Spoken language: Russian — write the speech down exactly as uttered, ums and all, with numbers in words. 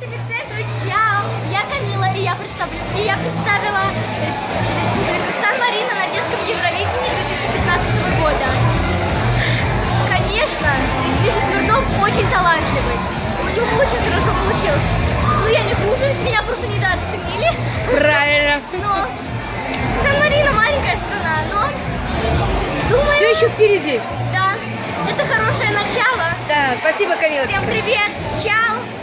Я Камила, и я, представлю, и я представила Сан-Марино на детском Евровидении две тысячи пятнадцатого года. Конечно, Миша Смирнов очень талантливый. У него очень хорошо получилось. Но я не хуже, меня просто недооценили. Правильно. Но Сан-Марино маленькая страна, но думаю... Все еще впереди. Да, это хорошее начало. Да, спасибо, Камила. Всем привет, чао.